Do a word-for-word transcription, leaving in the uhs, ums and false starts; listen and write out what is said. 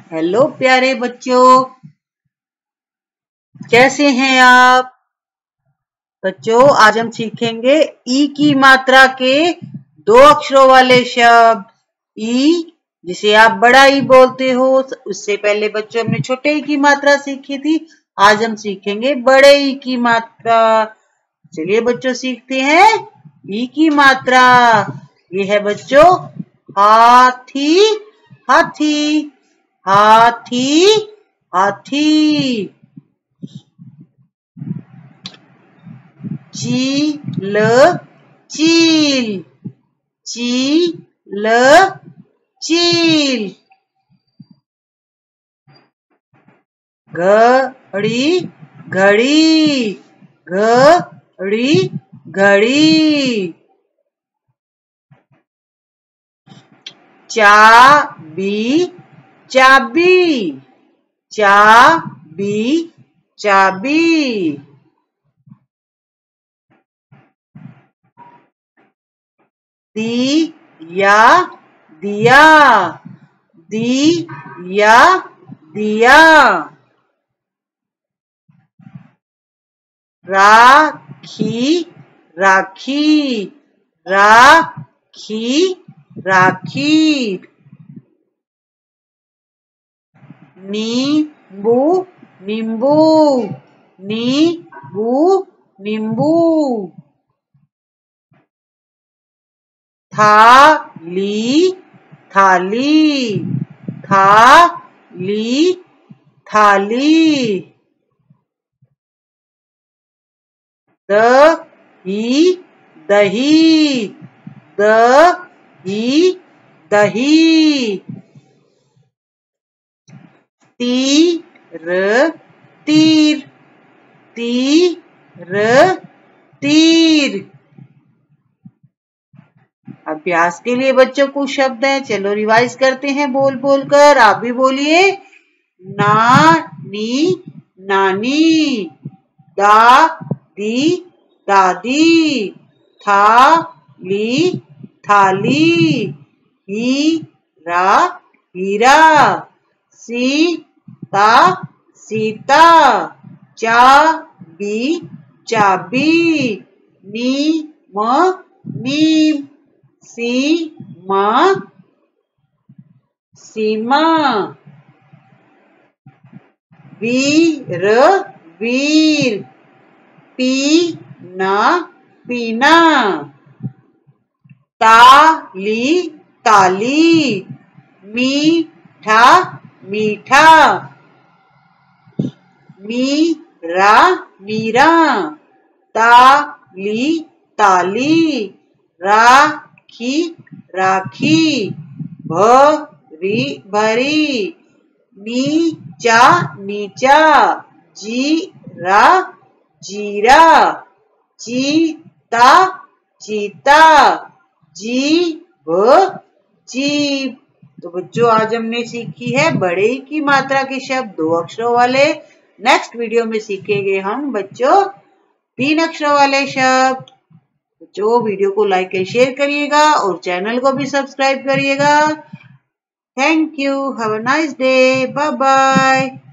Hello प्यारे बच्चों, कैसे हैं आप बच्चों। आज हम सीखेंगे ई की मात्रा के दो अक्षरों वाले शब्द। ई जिसे आप बड़ा ई बोलते हो, उससे पहले बच्चों हमने छोटे ई की मात्रा सीखी थी। आज हम सीखेंगे बड़े ई की मात्रा। चलिए बच्चों सीखते हैं ई की मात्रा। ये है बच्चों हाथी, हाथी, हाथी, हाथी। चील, चील, चील, चील। घड़ी, घड़ी, घड़ी, घड़ी। चाबी, चाबी, चाबी, चाबी। दिया, दिया, दिया, दिया। राखी, राखी, राखी, राखी। नींबू, नींबू, नींबू, नींबू। थाली, थाली, थाली, थाली। दही, दही, दही, दही। तीर, तीर, तीर, तीर। अभ्यास के लिए बच्चों कुछ शब्द हैं, चलो रिवाइज करते हैं बोल बोल कर। आप भी बोलिए। नानी, नानी। दादी, दादी। थाली, थाली। हीरा, हीरा। सीता, सीता। चाबी, चाबी। नीम, नीम। सीमा, सीमा। वीर, वीर। पीना, पीना। ताली, ताली। मीठा, मीठा। मीरा, मीरा। ताली, ताली। राखी, राखी। भरी, भरी। नीचा, नीचा। जीरा, जीरा। चीता, चीता। जीभ, जीभ। तो बच्चों आज हमने सीखी है बड़े ई की मात्रा के शब्द दो अक्षरों वाले। नेक्स्ट वीडियो में सीखेंगे हम बच्चों तीन अक्षरों वाले शब्द। बच्चों वीडियो को लाइक एंड शेयर करिएगा और चैनल को भी सब्सक्राइब करिएगा। Thank you. Have a nice day. Bye bye.